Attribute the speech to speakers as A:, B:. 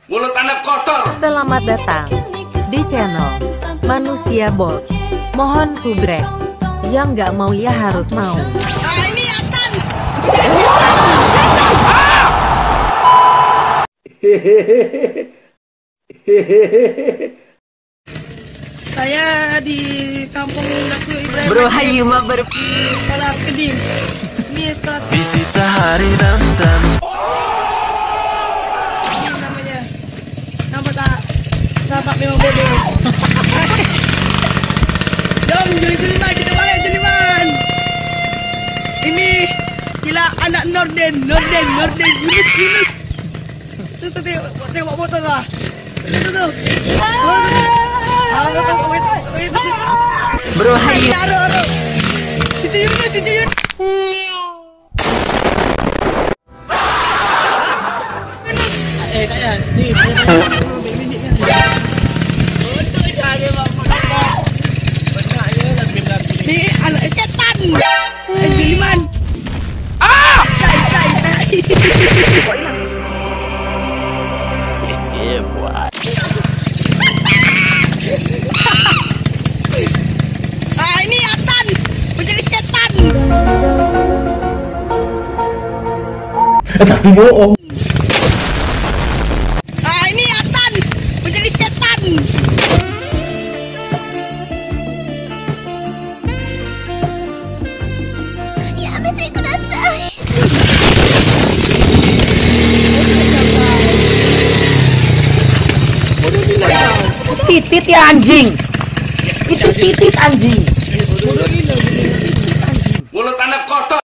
A: Mulut Anda kotor.
B: Selamat datang di channel Manusia Bot. Mohon subrek. Yang nggak mau ya harus mau.
C: Ini Atan. Saya di kampung Naku Ibrahim.
B: Bro Hayu mah
C: Sekolah Skedim. Ini sekolah Skedim.
D: Visita hari dan
C: Ini namanya. Nama tak? Nampak memang bodoh. Jom, Juliman, kita balik Juliman. Ini gila anak Norden, Yunus. Tuh, tengok foto lah. Tuh.
B: Bro Hayu.
C: Cucu Yunus.
E: Kaya ni
C: Ni anak setan. Juliman. Say. Ini Atan menjadi setan.
E: tapi bohong.
C: Ini Atan menjadi setan. Yamete kudasai.
B: Titit ya anjing. Itu titit anjing.
A: Mulut Anda kotor.